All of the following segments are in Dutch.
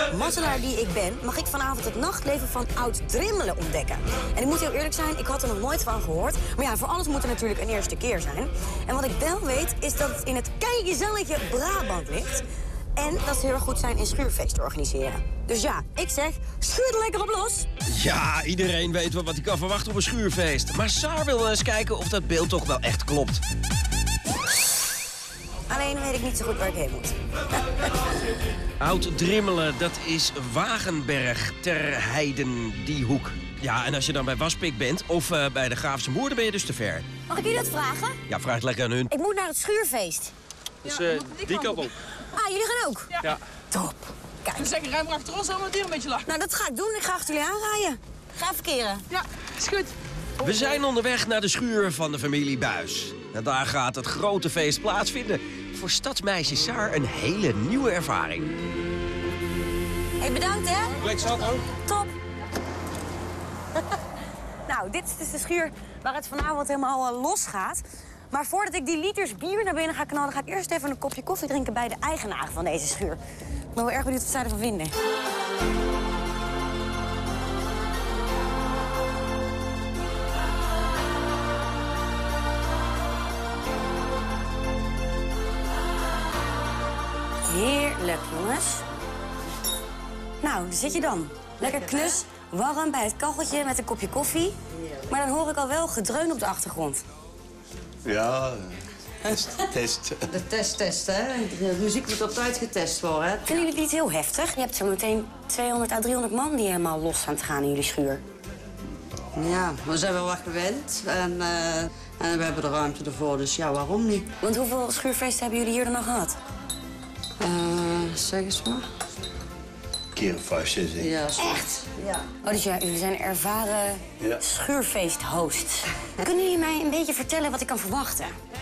mazzelaar die ik ben, mag ik vanavond het nachtleven van Oud-Drimmelen ontdekken. En ik moet heel eerlijk zijn, ik had er nog nooit van gehoord. Maar ja, voor alles moet er natuurlijk een eerste keer zijn. En wat ik wel weet, is dat het in het keigezelletje Brabant ligt. En dat ze heel erg goed zijn in schuurfeesten organiseren. Dus ja, ik zeg, schuur er lekker op los. Ja, iedereen weet wel wat hij kan verwachten op een schuurfeest. Maar Saar wil wel eens kijken of dat beeld toch wel echt klopt. Alleen weet ik niet zo goed waar ik heen moet. Oud-Drimmelen, dat is Wagenberg, ter Heiden, die hoek. Ja, en als je dan bij Waspik bent of bij de Graafse Moer, dan ben je dus te ver. Mag ik jullie dat vragen? Ja, vraag het lekker aan hun. Ik moet naar het schuurfeest. Dus die kant op. Ah, jullie gaan ook? Ja. Top. Kijk. Dus lekker ruim maar achter ons, allemaal dier een beetje lachen. Nou, dat ga ik doen. Ik ga achter jullie aanrijden. Ga verkeren. Ja, is goed. We zijn onderweg naar de schuur van de familie Buis. En daar gaat het grote feest plaatsvinden. Voor stadsmeisje Saar een hele nieuwe ervaring. Hey, bedankt hè. Bleek zat ook. Top. Nou, dit is dus de schuur waar het vanavond helemaal los gaat. Maar voordat ik die liters bier naar binnen ga knallen, ga ik eerst even een kopje koffie drinken bij de eigenaar van deze schuur. Ik ben wel erg benieuwd wat zij ervan vinden. Heerlijk, jongens. Nou, daar zit je dan. Lekker knus, warm bij het kacheltje met een kopje koffie. Maar dan hoor ik al wel gedreun op de achtergrond. Ja, test. De test, hè. De muziek moet op tijd getest worden, hè. Vinden jullie het niet heel heftig? Je hebt zo meteen 200 à 300 man die helemaal los staan te gaan in jullie schuur. Ja, we zijn wel wat gewend en we hebben de ruimte ervoor, dus ja, waarom niet? Want hoeveel schuurfeesten hebben jullie hier dan al gehad? Zeg eens maar. Keer of 5, 6, denk ik. Ja, zo. Echt? Ja. Oh, dus ja, jullie zijn ervaren Ja. schuurfeesthosts. Kunnen jullie mij een beetje vertellen wat ik kan verwachten?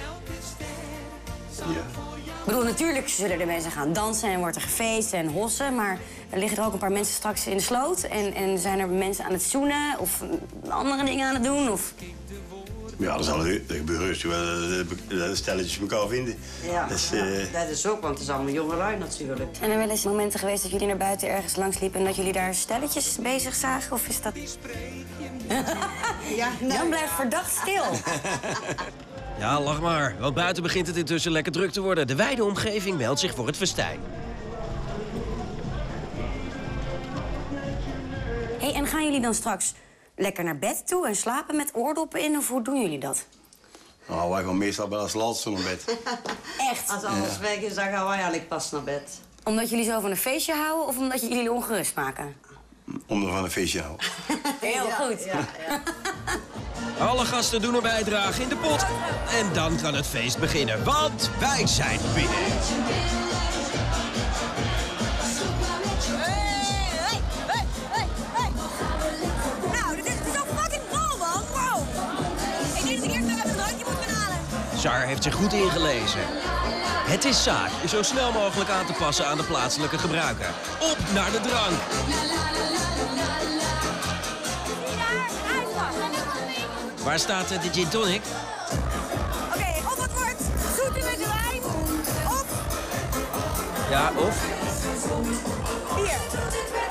Ja. Ik bedoel, natuurlijk zullen er mensen gaan dansen en wordt er gefeest en hossen. Maar er liggen er ook een paar mensen straks in de sloot. En zijn er mensen aan het zoenen of andere dingen aan het doen? Of... Ja, dat gebeurt rustig wel dat stelletjes elkaar vinden. Ja, Dus, dat is ook, want het is allemaal jongelui natuurlijk. Zijn er wel eens momenten geweest dat jullie naar buiten ergens langs liepen... en dat jullie daar stelletjes bezig zagen? Of is dat... Ja, Dan blijft verdacht stil. Ja, lach maar, want buiten begint het intussen lekker druk te worden. De wijde omgeving meldt zich voor het festijn. Hey, en gaan jullie dan straks lekker naar bed toe en slapen met oordoppen in? Of hoe doen jullie dat? Nou, wij gaan meestal wel als laatste naar bed. Echt? Als alles weg is, dan gaan wij eigenlijk pas naar bed. Omdat jullie zo van een feestje houden of omdat jullie ongerust maken? Om er van een feestje te houden. Heel goed. Ja. Alle gasten doen een bijdrage in de pot. En dan kan het feest beginnen, want wij zijn binnen. Nou, dit is zo fucking cool, man. Wow. Ik denk dat ik eerst nog even een drankje moet gaan halen. Saar heeft zich goed ingelezen. Het is zaak je zo snel mogelijk aan te passen aan de plaatselijke gebruiker. Op naar de drank. Waar staat de gin tonic? Oké, op het wordt zoete met de wijn. Op. Ja, of? Hier.